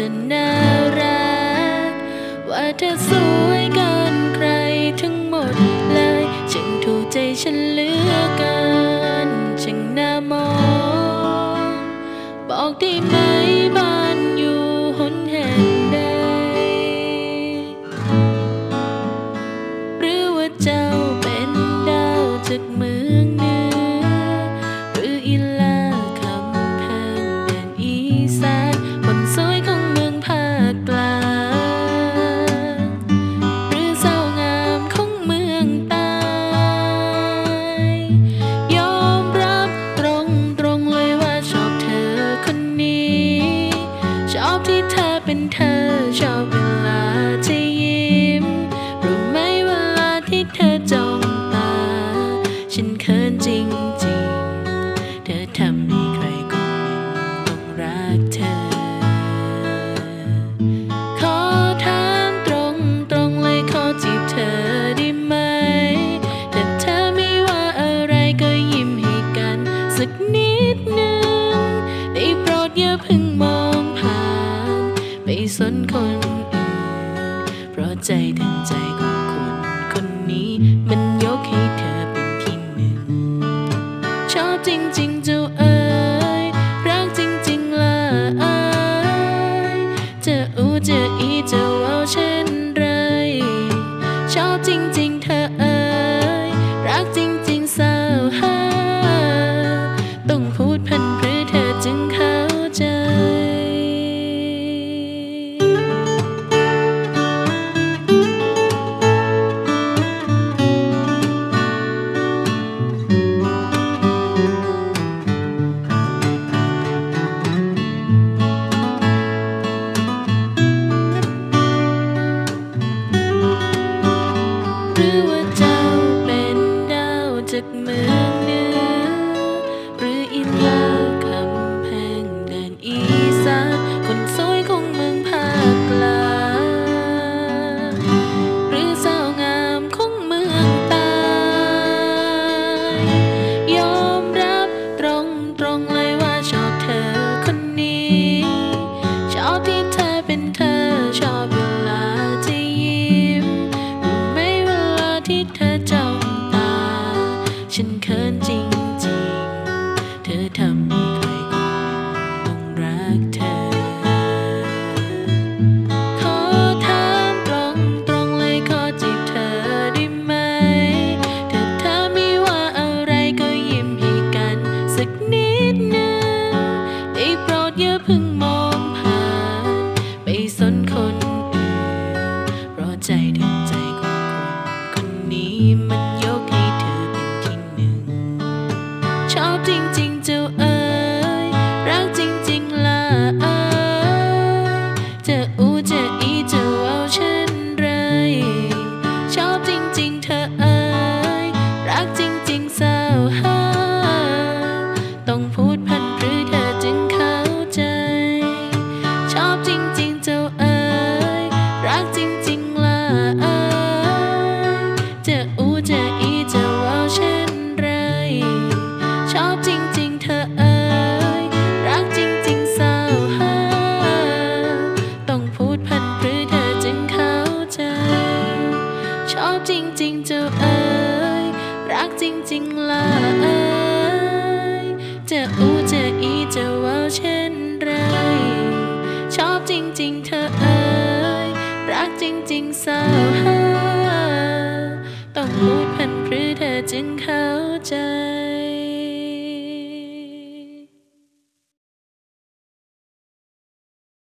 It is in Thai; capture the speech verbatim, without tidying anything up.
น่ารักว่าเธอสวยเกินใครทั้งหมดเลยช่างถูกใจฉันเหลือเกินช่างน่ามองบอกได้ไหมบ้านอยู่หนแห่งใดหรือว่าเจ้าเป็นดาวจากเมืองเหนือหรืออีลาคำแพงแดนอีสานคนสวยของเมืองภาคกลางหรือสาวงามของเมืองใต้ยอมรับตรงตรงเลยว่าชอบเธอคนนี้ชอบที่เธอเป็นเธอชอบเวลาเธอยิ้มรู้ไหมเวลาที่เธอจ้องตาฉันเขินจริงจริงเธอทำให้ใครคนหนึ่งต้องรักเธอขอถามตรงตรงเลยขอจีบเธอได้ไหมแต่เธอไม่ว่าอะไรก็ยิ้มให้กันสักนิดหนึ่งได้โปรดอย่าเพิ่งมองผ่านไปสนคนอื่นเพราะใจทั้งใจของคนคนนี้มันยกให้เธอเป็นที่หนึ่งชอบจริงๆเจ้าเอ๋ยรักจริงๆล่ะเอ๋ยจะอูจะอีจะเอาเช่นไรชอบจริงๆเธอเอ๋ยรักจริงๆสาวหาต้องพูดพันพรือเธอจึงเข้าใจหรือว่าเจ้าเป็นดาวจากเมืองเหนือหรืออีลาคำแพงแดนอีสานคนสวยของเมืองภาคกลางหรือสาวงามของเมืองใต้ยอมรับตรงตรงเลยว่าชอบเธอคนนี้ชอบที่เธอเป็นเธอชอบเวลาเธอยิ้มรู้ไหมเวลาที่เธอจ้องตาฉันเขินจริงจริงเธอทำให้ใครคนหนึ่งต้องรักเธอขอถามตรงตรงเลยขอจีบเธอได้ไหมถ้าเธอไม่ว่าอะไรก็ยิ้มให้กันสักนิดหนึ่งได้โปรดอย่าเพิ่งมองผ่านไปสนคนอื่นเพราะใจถึงใจของคนคนนี้มันยกให้เธอเป็นที่หนึ่งชอบจริงๆเจ้าเอ๋ยรักจริงๆล่ะเอ๋ยจะอูจะอีจะเอาเช่นไรชอบจริงๆเธอเอ๋ยรักจริงๆสาวหาต้องพูดพันหรือเธอจึงเข้าใจชอบจริงๆเจ้าเอ๋ยรักจริงๆล่ะเอ๋ยจะอูจะอีจะเอาเช่นไรชอบจริงๆเธอเอ๋ยรักจริงๆสาวหาต้องพูดพันหรือเธอจึงเข้าใจชอบจริงๆเจ้าเอ๋ยรักจริงๆล่ะเอ๋ยจะอูจะอีจะเอาเช่นไรชอบจริงๆเธอเอ๋ยรักจริงๆสาวหาต้องพูดพันหรือเธอจึงเข้าใจชอบจริงๆเจ้าเอ๋ยรักจริงๆล่ะเอ๋ยจะอูจะอีจะเอาเช่นไรชอบจริงๆเธอเอ๋ยรักจริงๆสาวหาต้องพูดพันหรือเธอจึงเข้าใจชอบจริงๆเจ้าเอ๋ยรักจริงๆสาวหาต้องพูดพันหรือเธอจึงเข้าใจ